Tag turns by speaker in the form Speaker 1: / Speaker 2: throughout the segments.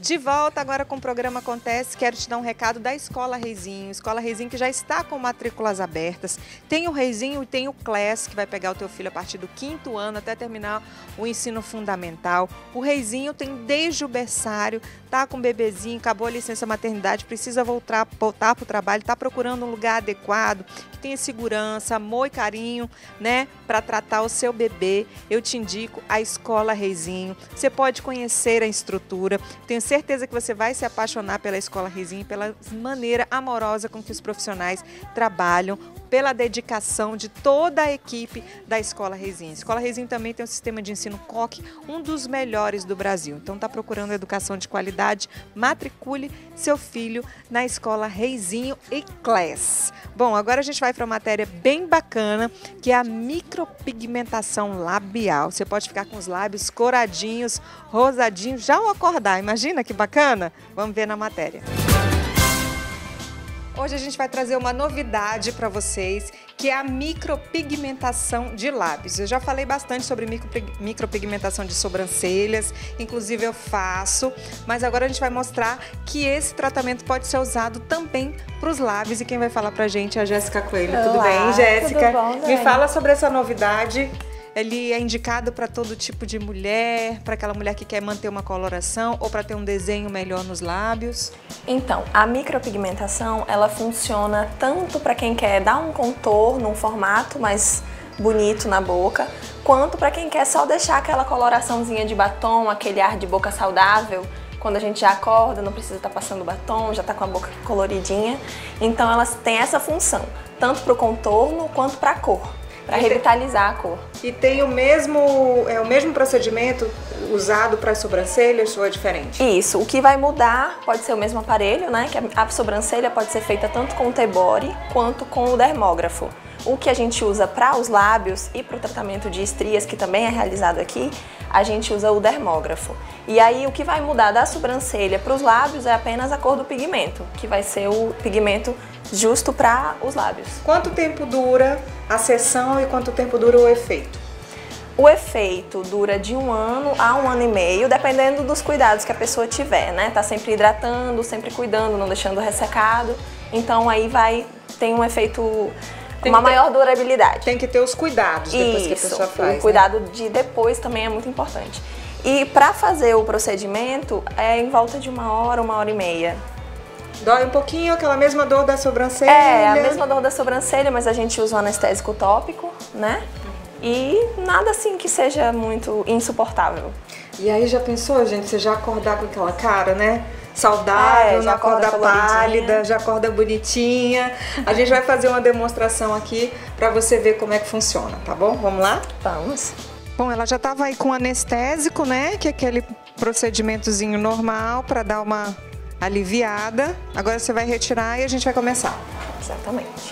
Speaker 1: De volta agora com o programa Acontece, quero te dar um recado da Escola Reizinho. Escola Reizinho que já está com matrículas abertas. Tem o Reizinho e tem o Class, que vai pegar o teu filho a partir do 5º ano até terminar o ensino fundamental. O Reizinho tem desde o berçário, tá com bebezinho, acabou a licença maternidade, precisa voltar para o trabalho, tá procurando um lugar adequado, que tenha segurança, amor e carinho, né, para tratar o seu bebê. Eu te indico a Escola Reizinho. Você pode conhecer a estrutura. Tenho certeza que você vai se apaixonar pela Escola Reizinho, pela maneira amorosa com que os profissionais trabalham, pela dedicação de toda a equipe da Escola Reizinho. A Escola Reizinho também tem um sistema de ensino COC, um dos melhores do Brasil. Então, está procurando educação de qualidade? Matricule seu filho na Escola Reizinho e Class. Bom, agora a gente vai para uma matéria bem bacana, que é a micropigmentação labial. Você pode ficar com os lábios coradinhos, rosadinhos, já ao acordar. Imagina que bacana? Vamos ver na matéria. Hoje a gente vai trazer uma novidade para vocês, que é a micropigmentação de lábios. Eu já falei bastante sobre micropigmentação de sobrancelhas, inclusive eu faço, mas agora a gente vai mostrar que esse tratamento pode ser usado também para os lábios. E quem vai falar para a gente é a Jéssica Coelho. Tudo bem, Jéssica?
Speaker 2: Tudo bom,
Speaker 1: me fala sobre essa novidade. Ele é indicado para todo tipo de mulher, para aquela mulher que quer manter uma coloração ou para ter um desenho melhor nos lábios?
Speaker 2: Então, a micropigmentação, ela funciona tanto para quem quer dar um contorno, um formato mais bonito na boca, quanto para quem quer só deixar aquela coloraçãozinha de batom, aquele ar de boca saudável, quando a gente já acorda, não precisa estar passando batom, já está com a boca coloridinha. Então, elas têm essa função, tanto para o contorno quanto para a cor, para revitalizar a cor.
Speaker 1: E tem o mesmo procedimento usado para as sobrancelhas ou é diferente?
Speaker 2: Isso, o que vai mudar pode ser o mesmo aparelho, né? Que a sobrancelha pode ser feita tanto com o T-Body quanto com o dermógrafo. O que a gente usa para os lábios e para o tratamento de estrias, que também é realizado aqui, a gente usa o dermógrafo. E aí o que vai mudar da sobrancelha para os lábios é apenas a cor do pigmento, que vai ser o pigmento justo para os lábios.
Speaker 1: Quanto tempo dura a sessão e quanto tempo dura o efeito?
Speaker 2: O efeito dura de 1 ano a 1 ano e meio, dependendo dos cuidados que a pessoa tiver, né? Tá sempre hidratando, sempre cuidando, não deixando ressecado. Então aí tem um efeito com uma maior durabilidade.
Speaker 1: Tem que ter os cuidados depois que a pessoa faz.
Speaker 2: O cuidado de depois também é muito importante. E para fazer o procedimento é em volta de 1 hora, 1 hora e meia.
Speaker 1: Dói um pouquinho, aquela mesma dor da sobrancelha?
Speaker 2: É, a mesma dor da sobrancelha, mas a gente usa um anestésico tópico, né? E nada assim que seja muito insuportável.
Speaker 1: E aí já pensou, gente, você já acordar com aquela cara, né? Saudável, não acorda pálida, já acorda bonitinha. A gente vai fazer uma demonstração aqui pra você ver como é que funciona, tá bom? Vamos lá?
Speaker 2: Vamos.
Speaker 1: Bom, ela já estava aí com anestésico, né? Que é aquele procedimentozinho normal para dar uma aliviada. Agora você vai retirar e a gente vai começar.
Speaker 2: Exatamente.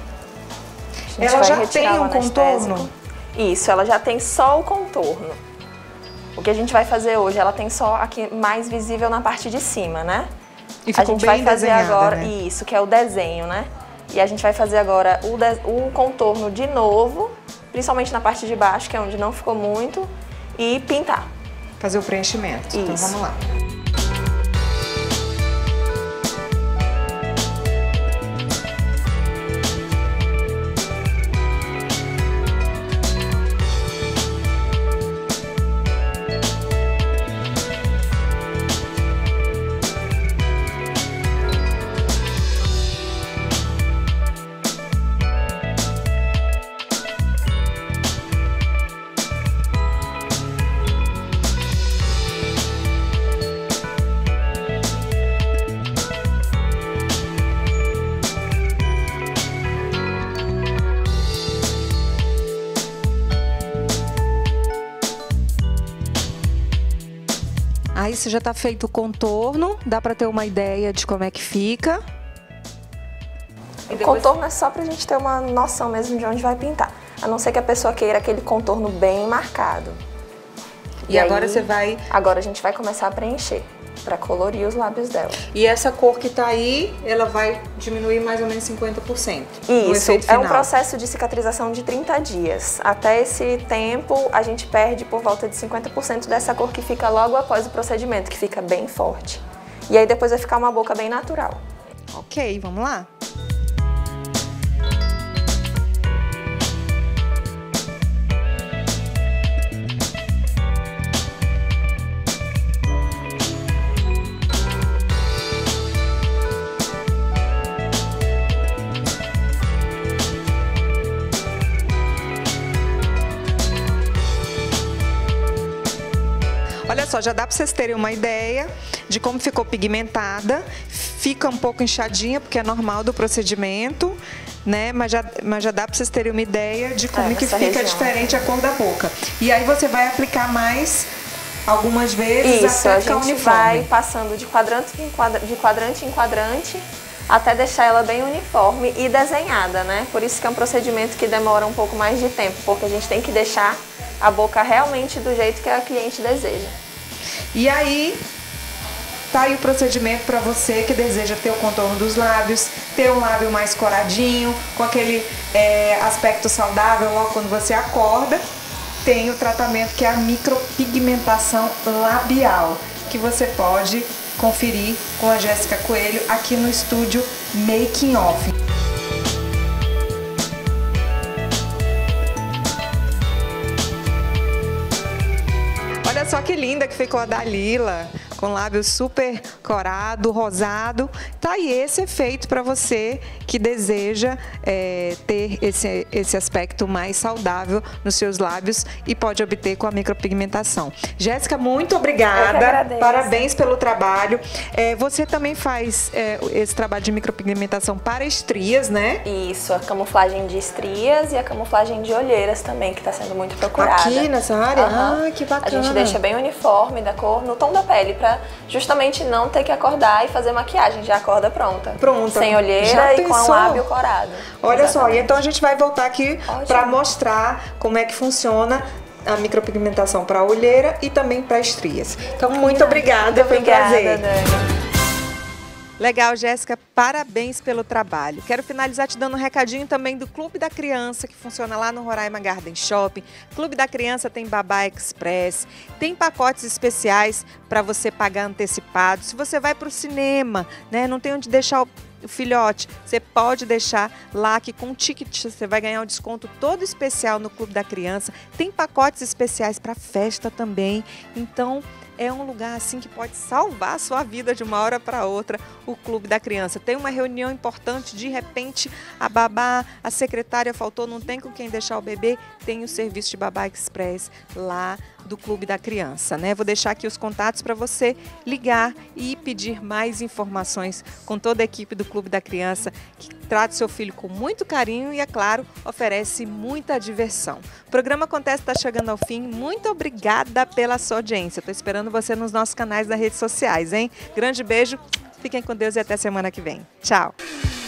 Speaker 1: Ela já tem um contorno?
Speaker 2: Isso, ela já tem só o contorno. O que a gente vai fazer hoje, ela tem só aqui mais visível na parte de cima, né?
Speaker 1: E ficou
Speaker 2: a gente
Speaker 1: bem
Speaker 2: vai fazer
Speaker 1: desenhada,
Speaker 2: agora,
Speaker 1: né?
Speaker 2: Isso, que é o desenho, né? E a gente vai fazer agora o contorno de novo, principalmente na parte de baixo, que é onde não ficou muito, e pintar.
Speaker 1: Fazer o preenchimento.
Speaker 2: Isso.
Speaker 1: Então vamos lá. Aí você já tá feito o contorno, dá pra ter uma ideia de como é que fica.
Speaker 2: O contorno é só pra gente ter uma noção mesmo de onde vai pintar. A não ser que a pessoa queira aquele contorno bem marcado.
Speaker 1: E agora você vai...
Speaker 2: Agora a gente vai começar a preencher. para colorir os lábios dela.
Speaker 1: E essa cor que tá aí, ela vai diminuir mais ou menos 50%.
Speaker 2: Isso, é um processo de cicatrização de 30 dias. Até esse tempo, a gente perde por volta de 50% dessa cor que fica logo após o procedimento, que fica bem forte. E aí depois vai ficar uma boca bem natural.
Speaker 1: Ok, vamos lá? Olha só, já dá para vocês terem uma ideia de como ficou pigmentada. Fica um pouco inchadinha, porque é normal do procedimento, né? Mas já dá para vocês terem uma ideia de como que fica diferente a cor da boca. E aí você vai aplicar mais algumas vezes até ficar uniforme.
Speaker 2: A gente vai passando de quadrante em quadrante até deixar ela bem uniforme e desenhada, né? Por isso que é um procedimento que demora um pouco mais de tempo, porque a gente tem que deixar a boca realmente do jeito que a cliente deseja.
Speaker 1: E aí, tá aí o procedimento para você que deseja ter o contorno dos lábios, ter um lábio mais coradinho, com aquele aspecto saudável logo quando você acorda. Tem o tratamento que é a micropigmentação labial, que você pode conferir com a Jéssica Coelho aqui no estúdio Making Off. Olha só que linda que ficou a Dalila, com lábio super corado, rosado. Tá aí esse efeito para você que deseja ter esse aspecto mais saudável nos seus lábios e pode obter com a micropigmentação. Jéssica, muito obrigada. Parabéns pelo trabalho. Você também faz esse trabalho de micropigmentação para estrias, né?
Speaker 2: Isso, a camuflagem de estrias e a camuflagem de olheiras também, que está sendo muito procurada.
Speaker 1: Aqui nessa área? Ah, que bacana.
Speaker 2: A gente deixa bem uniforme da cor no tom da pele, para justamente não ter que acordar e fazer maquiagem. Já acorda pronta.
Speaker 1: Pronta.
Speaker 2: Sem olheira e com o lábio corado.
Speaker 1: Olha só, e então a gente vai voltar aqui para mostrar como é que funciona a micropigmentação para olheira e também para estrias. Então, muito obrigada, foi um prazer.
Speaker 2: Dani.
Speaker 1: Legal, Jéssica, parabéns pelo trabalho. Quero finalizar te dando um recadinho também do Clube da Criança, que funciona lá no Roraima Garden Shopping. Clube da Criança tem Babá Express, tem pacotes especiais para você pagar antecipado. Se você vai para o cinema, né, não tem onde deixar o filhote, você pode deixar lá que com o ticket você vai ganhar um desconto todo especial no Clube da Criança. Tem pacotes especiais para festa também, então é um lugar assim que pode salvar a sua vida de uma hora para outra, o Clube da Criança. Tem uma reunião importante, de repente a babá, a secretária faltou, não tem com quem deixar o bebê, tem o serviço de Babá Express lá do Clube da Criança, né? Vou deixar aqui os contatos para você ligar e pedir mais informações com toda a equipe do Clube da Criança, que trata seu filho com muito carinho e, é claro, oferece muita diversão. O programa Acontece está chegando ao fim. Muito obrigada pela sua audiência. Estou esperando você nos nossos canais das redes sociais, hein? Grande beijo, fiquem com Deus e até semana que vem. Tchau!